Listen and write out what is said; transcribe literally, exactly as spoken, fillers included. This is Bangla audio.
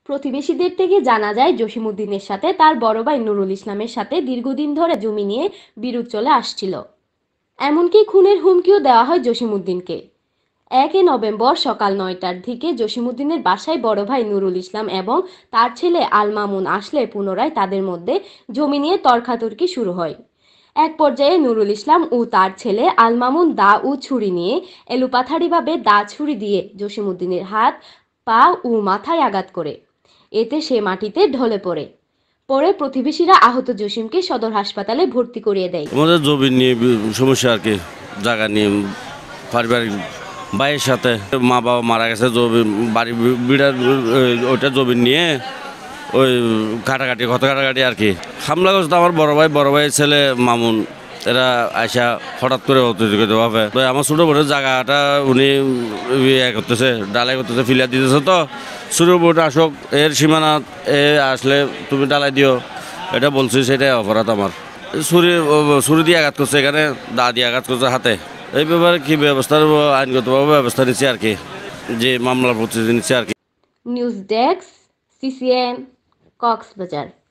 প্রতিবেশীদের থেকে জানা যায় জসিমউদ্দিনের সাথে তার বড় ভাই নুরুল ইসলামের সাথে দীর্ঘদিন ধরে জমি নিয়ে বিরোধ চলে আসছিল। এমনকি খুনের হুমকিও দেওয়া হয় জসিমউদ্দিনকে। একই নভেম্বর সকাল নয়টার দিকে জসিমউদ্দিনের বাসায় বড় ভাই নুরুল ইসলাম এবং তার ছেলে আল মামুন আসলে পুনরায় তাদের মধ্যে জমি নিয়ে তর্কাতর্কি শুরু হয়। এক পর্যায়ে নুরুল ইসলাম ও তার ছেলে আল মামুন দা ও ছুরি নিয়ে এলোপাথারিভাবে দা ছুরি দিয়ে জসিমউদ্দিনের হাত, পা ও মাথায় আঘাত করে। এতে সে মাটিতে ঢলে পড়ে। পরে প্রতিবেশীরা আহত জসিমকে সদর হাসপাতালে ভর্তি করিয়ে দেয়। আমাদের জমি নিয়ে সমস্যা আর কি, জায়গা নিয়ে পারিবারিক ভাইয়ের সাথে মা বাবা মারা গেছে, জমি বাড়ি বিড়ার ওইটা জমি নিয়ে ওই কাটাকাটি কত কাটাকাটি আর কি। হামলা করছে আমার বড় ভাই বড় ভাইয়ের ছেলে মামুন, এরা আইসা হঠাৎ করে অতিরিক্তভাবে আমার ছোটো বোনের জায়গাটা উনি ইয়ে করতেছে, ডালাই করতেছে, ফিলিয়া দিতেছে। তো ছোটো বোন আসক, এর সীমানা এ আসলে তুমি ডালাই দিও, এটা বলছি, সেটাই অপরাধ আমার। ছুরি ছুরি দিয়ে আঘাত করছে, এখানে দা দিয়ে আঘাত করছে হাতে। এই ব্যাপারে কি ব্যবস্থা আইনগতভাবে ব্যবস্থা নিচ্ছে আর কি, যে মামলা প্রতিনিধি নিচ্ছে আর কি। News desk, CCN, Cox's Bazar.